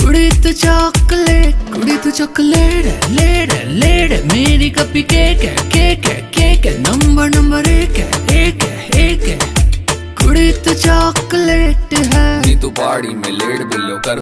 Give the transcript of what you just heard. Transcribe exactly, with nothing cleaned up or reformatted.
कुड़ी तू चॉकलेट, कुड़ी तू चॉकलेट है, लेट है, लेट है, मेरी कपी केक है, केक है, केक है, नंबर नंबर एक है, एक है, एक है, कुड़ी तू चॉकलेट है। नी तू पार्टी में लेट बिल्लो कर